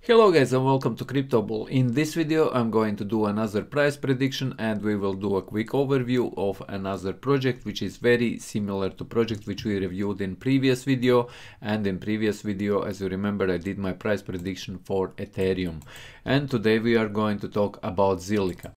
Hello guys and welcome to CryptoBull. In this video I'm going to do another price prediction and we will do a quick overview of another project which is very similar to project which we reviewed in previous video. And in previous video, as you remember, I did my price prediction for Ethereum. And today we are going to talk about Zilliqa.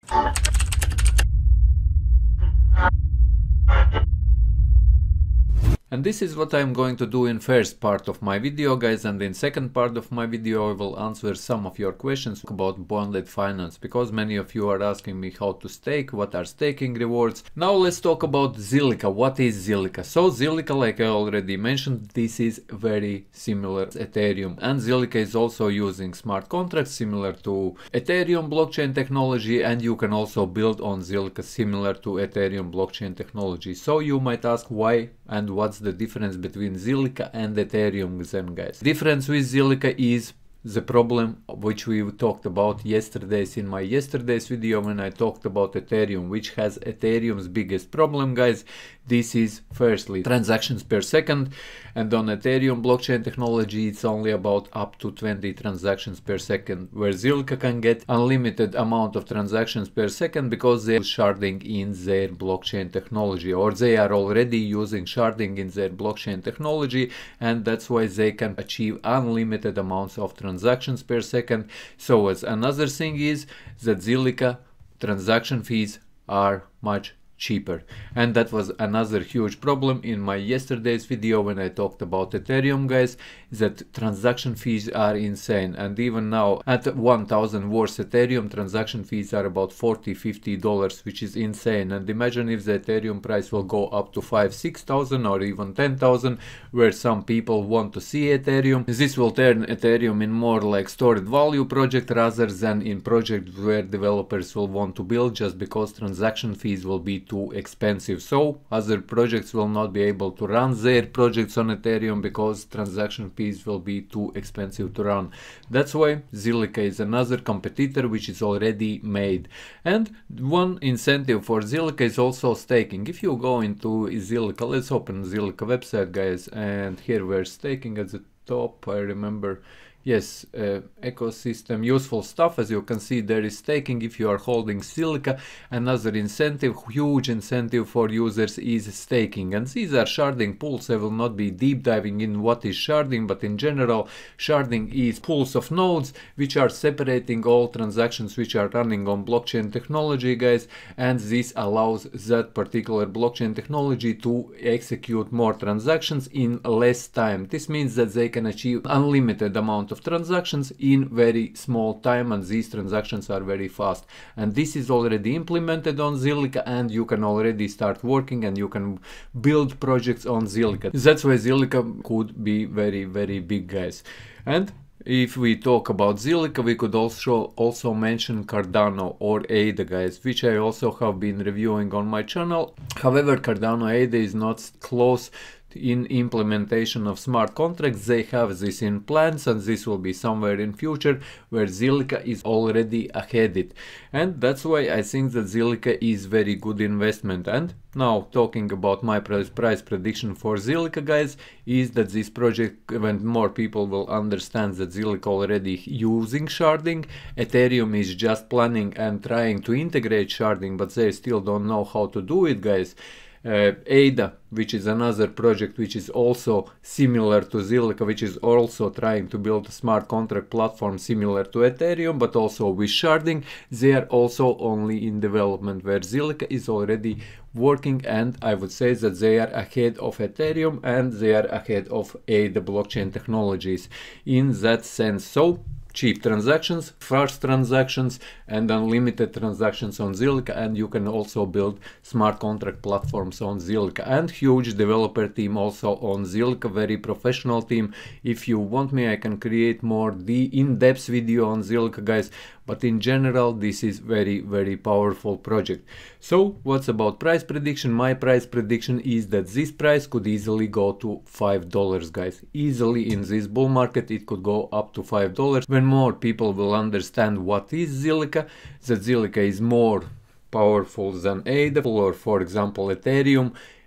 And this is what I'm going to do in first part of my video, guys, and in second part of my video I will answer some of your questions about bonded finance, because many of you are asking me how to stake, what are staking rewards. Now let's talk about Zilliqa. What is Zilliqa? So Zilliqa, like I already mentioned, this is very similar to Ethereum, and Zilliqa is also using smart contracts similar to Ethereum blockchain technology, and you can also build on Zilliqa similar to Ethereum blockchain technology. So you might ask why and what's the difference between Zilliqa and Ethereum then, guys. Difference with Zilliqa is the problem which we talked about in my yesterday's video when I talked about Ethereum, which has Ethereum's biggest problem, guys. This is firstly transactions per second, and on Ethereum blockchain technology it's only about up to 20 transactions per second, where Zilliqa can get unlimited amount of transactions per second because they're sharding in their blockchain technology, or they are already using sharding in their blockchain technology, and that's why they can achieve unlimited amounts of transactions per second. So as another thing is that Zilliqa transaction fees are much cheaper, and that was another huge problem in my yesterday's video when I talked about Ethereum, guys, that transaction fees are insane. And even now at 1000 worth Ethereum, transaction fees are about $40-50, which is insane. And imagine if the Ethereum price will go up to 5,000-6,000 or even 10,000, where some people want to see Ethereum. This will turn Ethereum in more like stored value project rather than in project where developers will want to build, just because transaction fees will be too expensive. So other projects will not be able to run their projects on Ethereum because transaction fees will be too expensive to run. That's why Zilliqa is another competitor which is already made. And one incentive for Zilliqa is also staking. If you go into Zilliqa, let's open Zilliqa website, guys, and here we're staking at the top. I remember, yes, ecosystem, useful stuff. As you can see, there is staking if you are holding Zilliqa. Another incentive, huge incentive for users, is staking. And these are sharding pools. I will not be deep diving in what is sharding, but in general, sharding is pools of nodes which are separating all transactions which are running on blockchain technology, guys. And this allows that particular blockchain technology to execute more transactions in less time. This means that they can achieve unlimited amount of transactions in very small time, and these transactions are very fast. And this is already implemented on Zilliqa, and you can already start working and you can build projects on Zilliqa. That's why Zilliqa could be very, very big, guys. And if we talk about Zilliqa, we could also mention Cardano or ADA, guys, which I also have been reviewing on my channel. However, Cardano ADA is not close in implementation of smart contracts. They have this in plans, and this will be somewhere in future, where Zilliqa is already ahead it. And that's why I think that Zilliqa is very good investment. And now talking about my price prediction for Zilliqa, guys, is that this project, when more people will understand that Zilliqa already using sharding, Ethereum is just planning and trying to integrate sharding, but they still don't know how to do it, guys. ADA, which is another project which is also similar to Zilliqa, which is also trying to build a smart contract platform similar to Ethereum, but also with sharding. They are also only in development, where Zilliqa is already working, and I would say that they are ahead of Ethereum and they are ahead of ADA blockchain technologies in that sense. So cheap transactions, fast transactions, and unlimited transactions on Zilliqa, and you can also build smart contract platforms on Zilliqa, and huge developer team also on Zilliqa, very professional team. If you want me, I can create more in-depth video on Zilliqa, guys, but in general this is very, very powerful project. So what's about price prediction? My price prediction is that this price could easily go to $5, guys. Easily in this bull market it could go up to $5 when more people will understand what is Zilliqa, that Zilliqa is more powerful than ADA or, for example, Ethereum.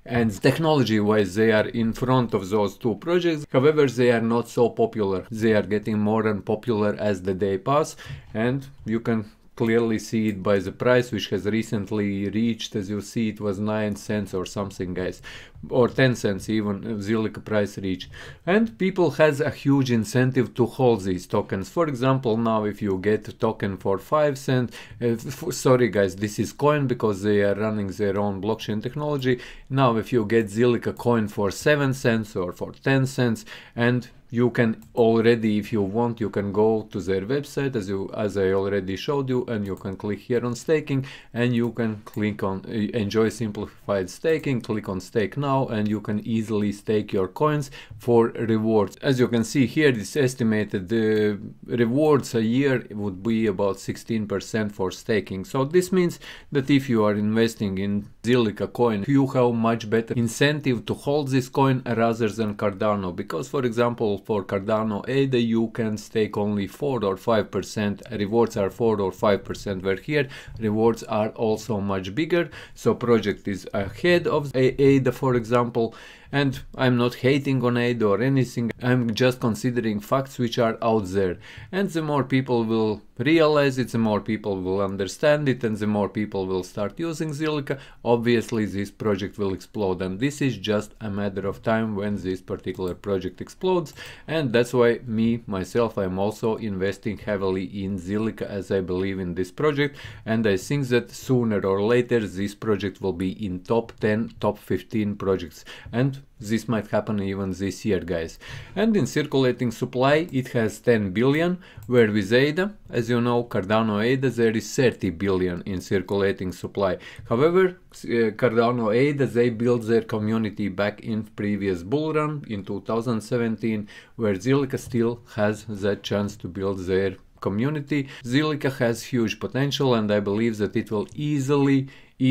and technology wise they are in front of those two projects. However, they are not so popular. They are getting more unpopular as the day pass, and you can clearly see it by the price, which has recently reached, as you see, it was 9 cents or something, guys, or 10 cents even. Zilliqa price reach, and people has a huge incentive to hold these tokens. For example, now if you get a token for 5 cents, sorry guys, this is coin because they are running their own blockchain technology. Now if you get Zilliqa coin for 7 cents or for 10 cents, and you can already, if you want, you can go to their website as I already showed you, and you can click here on staking, and you can click on enjoy simplified staking, click on stake now, and you can easily stake your coins for rewards. As you can see here, it's estimated the rewards a year would be about 16% for staking. So this means that if you are investing in Zilliqa coin, you have much better incentive to hold this coin rather than Cardano, because for example for Cardano ADA you can stake only 4 or 5%, rewards are 4 or 5%, where here rewards are also much bigger. So project is ahead of ADA, for example, and I'm not hating on ADA or anything, I'm just considering facts which are out there, and the more people will realize it, the more people will understand it, and the more people will start using Zilliqa, obviously this project will explode, and this is just a matter of time when this particular project explodes. And that's why myself I'm also investing heavily in Zilliqa, as I believe in this project, and I think that sooner or later this project will be in top 10, top 15 projects, and this might happen even this year, guys. And in circulating supply it has 10 billion, where with ADA, as you know, Cardano ADA, there is 30 billion in circulating supply. However, Cardano ADA, they built their community back in previous bull run in 2017, where Zilliqa still has that chance to build their community. Zilliqa has huge potential, and I believe that it will easily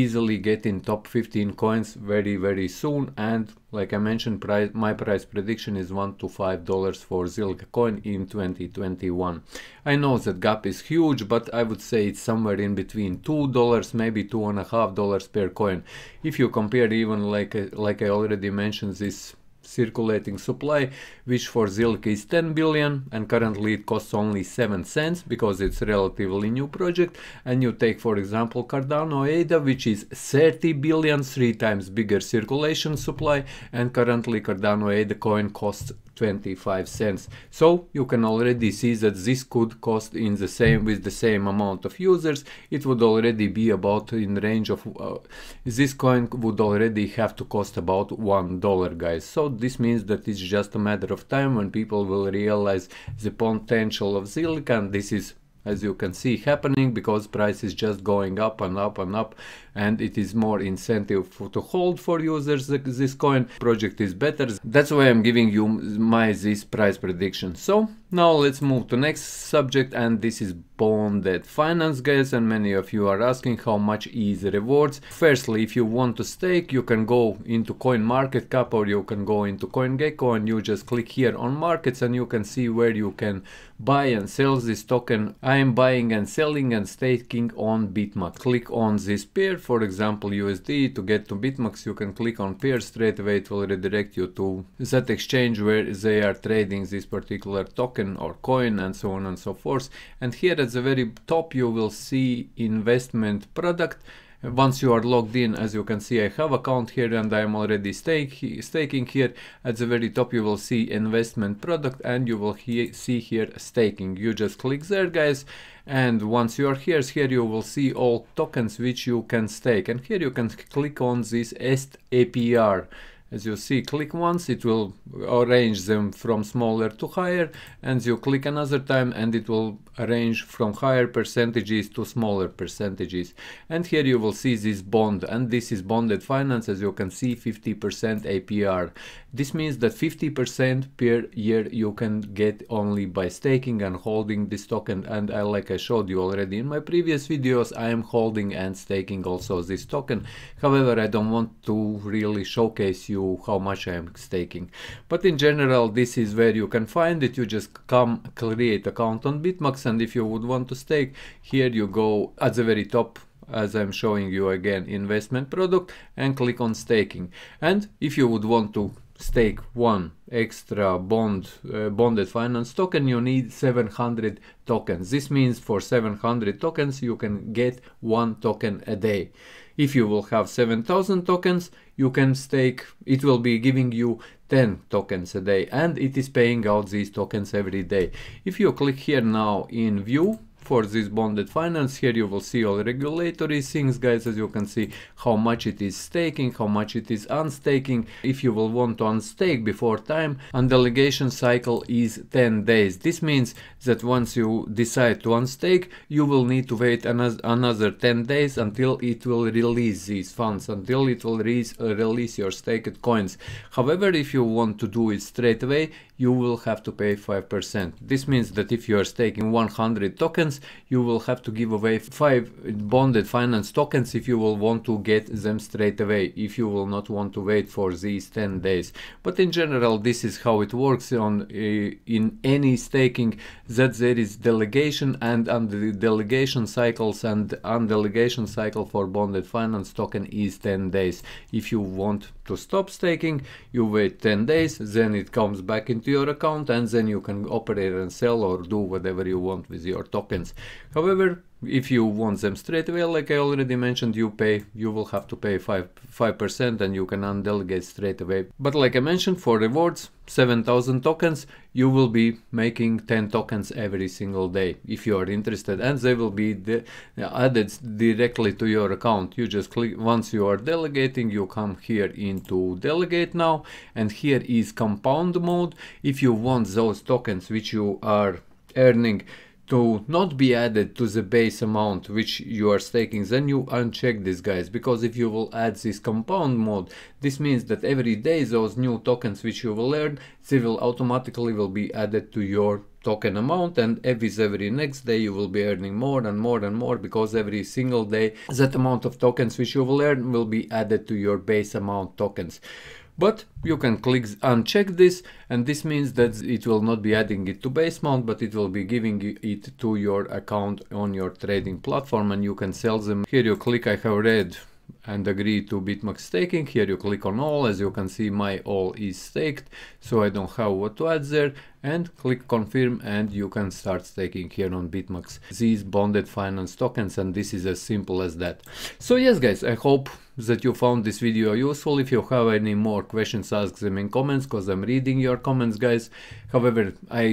get in top 15 coins very soon. And like I mentioned, my price prediction is $1 to $5 for Zilliqa coin in 2021. I know that gap is huge, but I would say it's somewhere in between $2, maybe $2.50 per coin. If you compare even like I already mentioned, this circulating supply, which for Zilliqa is 10 billion, and currently it costs only 7 cents because it's a relatively new project, and you take for example Cardano ADA, which is 30 billion, 3 times bigger circulation supply, and currently Cardano ADA coin costs 25 cents. So you can already see that this could cost with the same amount of users, it would already be about in range of this coin would already have to cost about $1, guys. So this means that it's just a matter of time when people will realize the potential of Zilliqa, and this is, as you can see, happening because price is just going up and up and up, and it is more incentive to hold for users this coin. Project is better, that's why I'm giving you this price prediction. So now let's move to next subject, and this is bonded finance, guys, and many of you are asking how much is rewards. Firstly, if you want to stake, you can go into CoinMarketCap or you can go into CoinGecko, and you just click here on markets, and you can see where you can buy and sell this token. I am buying and selling and staking on BitMax. Click on this pair, for example USD. To get to BitMax, you can click on pair, straight away it will redirect you to that exchange where they are trading this particular token or coin, and so on and so forth. And here at the very top you will see investment product. Once you are logged in, as you can see, I have account here and I am already staking here. At the very top you will see investment product, and you will see here staking. You just click there, guys, and once you are here you will see all tokens which you can stake, and here you can click on this EST APR. As you see, click once, it will arrange them from smaller to higher, and you click another time and it will arrange from higher percentages to smaller percentages. And here you will see this bond, and this is bonded finance, as you can see, 50% APR. This means that 50% per year you can get only by staking and holding this token, and like I showed you already in my previous videos, I am holding and staking also this token. However, I don't want to really showcase you how much I am staking, but in general this is where you can find it. You just create account on BitMax, and if you would want to stake, here you go at the very top as I'm showing you again, investment product, and click on staking. And if you would want to stake one extra bonded finance token, you need 700 tokens. This means for 700 tokens you can get 1 token a day. If you will have 7,000 tokens, you can stake, it will be giving you 10 tokens a day, and it is paying out these tokens every day. If you click here now in view for this bonded finance, here you will see all regulatory things, guys, as you can see how much it is staking, how much it is unstaking. If you will want to unstake before time, undelegation cycle is 10 days. This means that once you decide to unstake, you will need to wait another 10 days until it will release these funds, until it will release your staked coins. However, if you want to do it straight away, you will have to pay 5%. This means that if you are staking 100 tokens, you will have to give away 5 bonded finance tokens if you will want to get them straight away, if you will not want to wait for these 10 days. But in general, this is how it works in any staking, that there is delegation and delegation cycles, and undelegation cycle for bonded finance token is 10 days. If you want to stop staking, you wait 10 days, then it comes back into your account, and then you can operate and sell or do whatever you want with your tokens. However, if you want them straight away, like I already mentioned, you will have to pay 5% and you can undelegate straight away. But like I mentioned, for rewards, 7,000 tokens, you will be making 10 tokens every single day if you are interested, and they will be added directly to your account. You just click, once you are delegating, you come here into delegate now, and here is compound mode. If you want those tokens which you are earning to not be added to the base amount which you are staking, then you uncheck this, guys, because if you will add this compound mode, this means that every day those new tokens which you will earn, they will automatically be added to your token amount, and every next day you will be earning more and more and more, because every single day that amount of tokens which you will earn will be added to your base amount tokens. But you can click uncheck this, and this means that it will not be adding it to base amount, but it will be giving it to your account on your trading platform, and you can sell them. Here you click I have read and agree to BitMax staking. Here you click on all. As you can see, my all is staked, so I don't have what to add there, and click confirm, and you can start staking here on BitMax these bonded finance tokens, and this is as simple as that. So yes, guys, I hope that you found this video useful. If you have any more questions, ask them in comments, because I'm reading your comments, guys. However,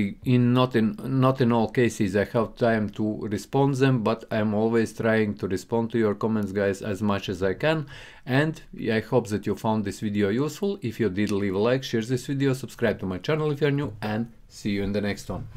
not in all cases I have time to respond them, but I'm always trying to respond to your comments, guys, as much as I can. And I hope that you found this video useful. If you did, leave a like, share this video, subscribe to my channel if you're new, and see you in the next one.